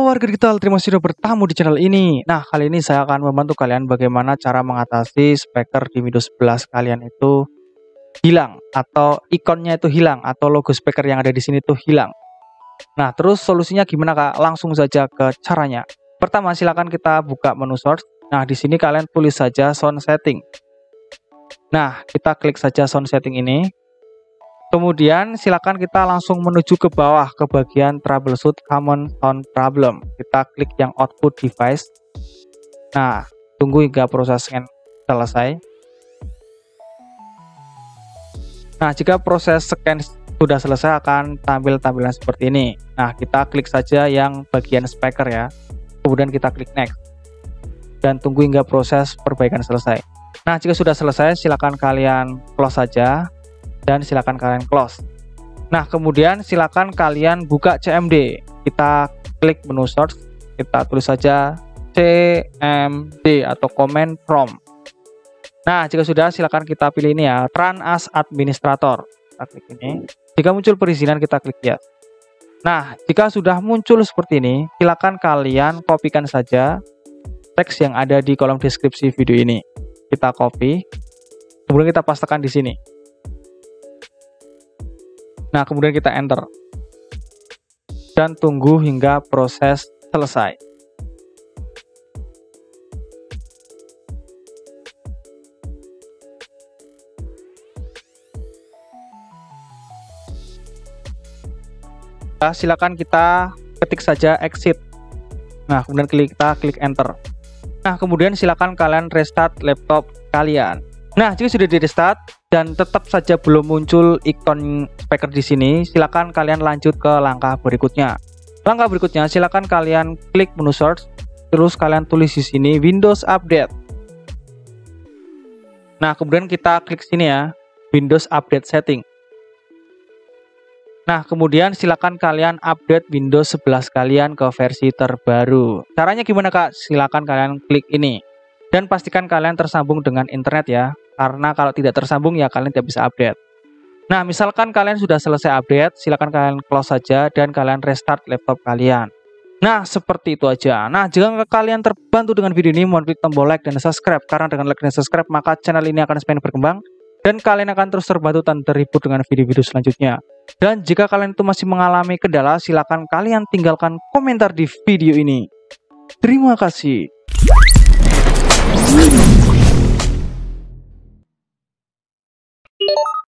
warga digital, terima kasih sudah bertamu di channel ini. Nah, kali ini saya akan membantu kalian bagaimana cara mengatasi speaker di Windows 11 kalian itu hilang, atau ikonnya itu hilang, atau logo speaker yang ada di sini itu hilang. Nah, terus solusinya gimana Kak? Langsung saja ke caranya. Pertama, silakan kita buka menu source. Nah, di sini kalian tulis saja sound setting. Nah, kita klik saja sound setting ini. Kemudian silakan kita langsung menuju ke bawah ke bagian troubleshoot common sound problem. Kita klik yang output device. Nah, tunggu hingga proses scan selesai. Nah, jika proses scan sudah selesai akan tampil tampilan seperti ini. Nah, kita klik saja yang bagian speaker ya. Kemudian kita klik next. Dan tunggu hingga proses perbaikan selesai. Nah, jika sudah selesai silakan kalian close saja. Dan silakan kalian close. Nah, kemudian silakan kalian buka CMD. Kita klik menu source, kita tulis saja CMD atau command prompt. Nah, jika sudah silakan kita pilih ini ya, run as administrator. Kita klik ini. Jika muncul perizinan kita klik yes. Nah, jika sudah muncul seperti ini, silakan kalian kopikan saja teks yang ada di kolom deskripsi video ini. Kita copy, kemudian kita pastekan di sini. Nah, kemudian kita enter. Dan tunggu hingga proses selesai. Nah, silakan kita ketik saja exit. Nah, kemudian kita klik enter. Nah, kemudian silakan kalian restart laptop kalian. Nah, jika sudah di restart dan tetap saja belum muncul ikon speaker di sini, silakan kalian lanjut ke langkah berikutnya. Langkah berikutnya, silakan kalian klik menu source, terus kalian tulis di sini Windows Update. Nah, kemudian kita klik sini ya, Windows Update Setting. Nah, kemudian silakan kalian update Windows 11 kalian ke versi terbaru. Caranya gimana Kak? Silakan kalian klik ini. Dan pastikan kalian tersambung dengan internet ya. Karena kalau tidak tersambung ya kalian tidak bisa update. Nah, misalkan kalian sudah selesai update, silakan kalian close saja dan kalian restart laptop kalian. Nah, seperti itu aja. Nah, jika kalian terbantu dengan video ini, mohon klik tombol like dan subscribe. Karena dengan like dan subscribe, maka channel ini akan semakin berkembang. Dan kalian akan terus terbantu dan terhibur dengan video-video selanjutnya. Dan jika kalian itu masih mengalami kendala, silakan kalian tinggalkan komentar di video ini. Terima kasih.